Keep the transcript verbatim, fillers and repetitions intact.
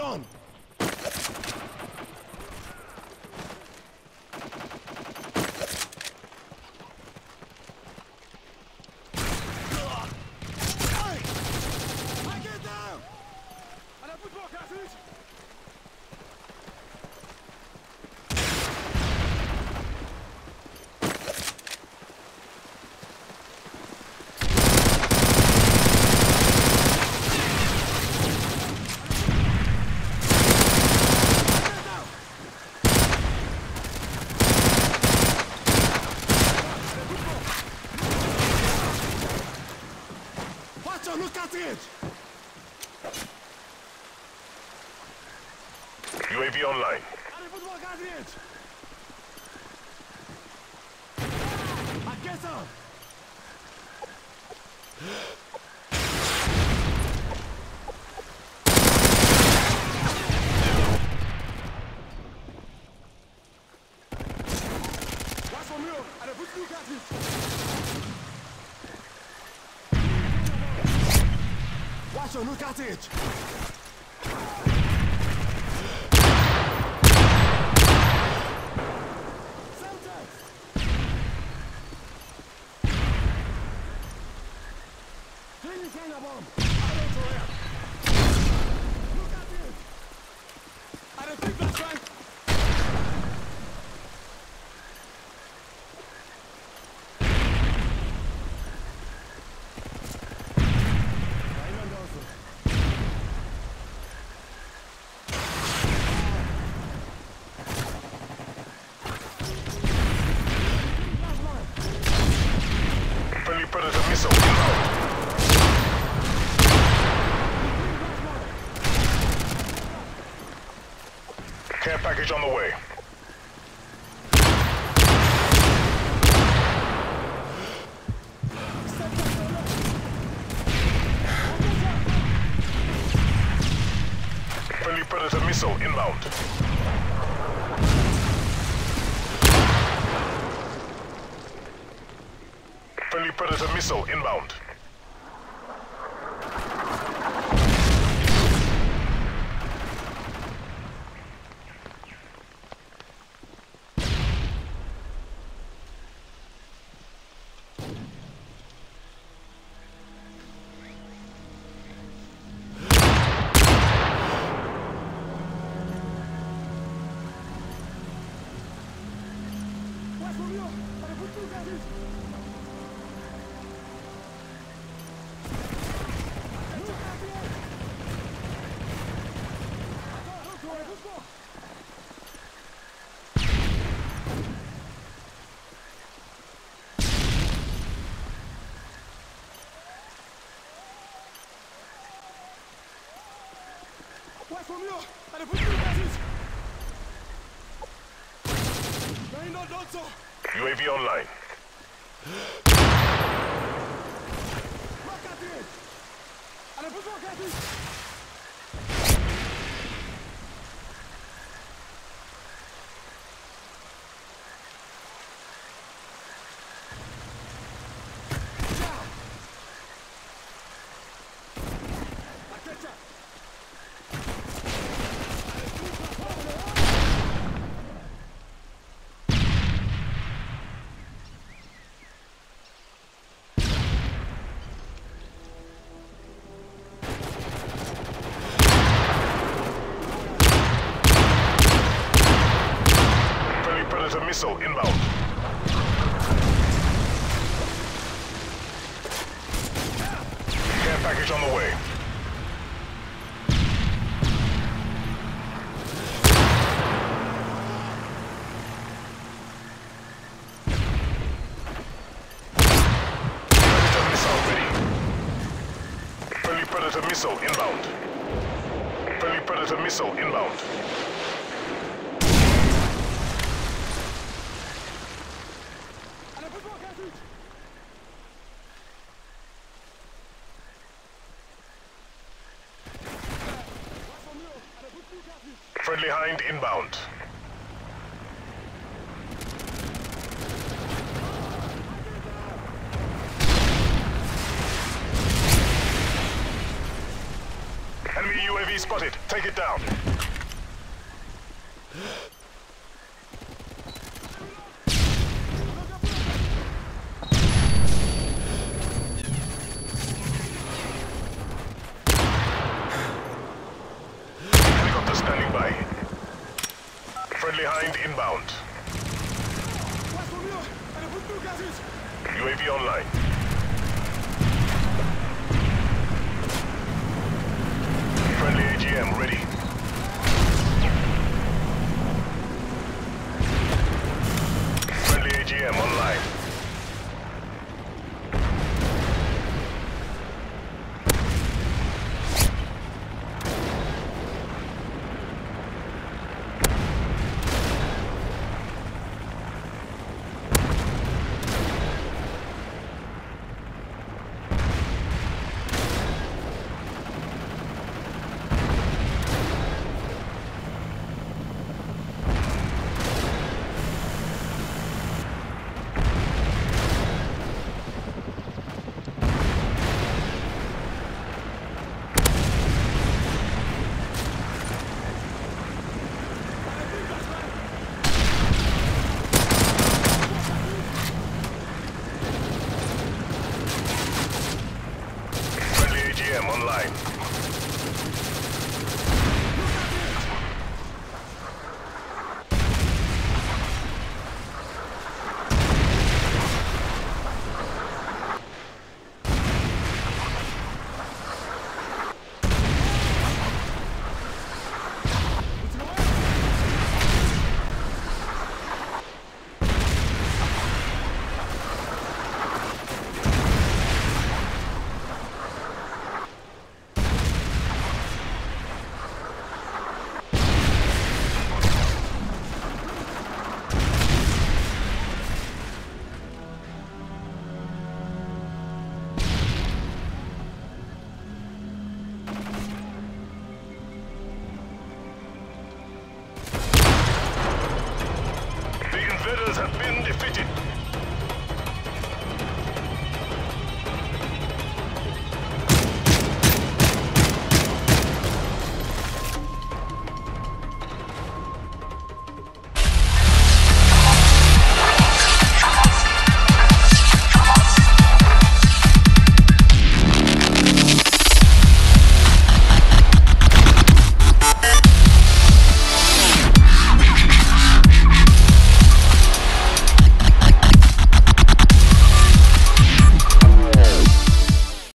on! Look at it! U A V online. Allez-vous devant gardien! À ça! Watch au mur! Allez-vous devant gardien! Watch on, look at it! Clean kind of bomb! Allez, Joël! Look at it! Allez, big flashbang! Predator missile inbound. Care package on the way. Friendly Predator missile inbound. Friendly Predator missile inbound. Ouais, faut mieux! Allez, vous pouvez pas juste! Y'a une autre d'autre, ça! U A V online. Look at it! Allez, vous look at it! Predator missile inbound. Care package on the way. Predator missile ready. Friendly Predator missile inbound. Friendly Predator missile inbound. Friendly Hind inbound. Enemy U A V V spotted. Take it down. Helicopter standing by. Friendly Hind inbound. U A V online. Friendly A G M ready.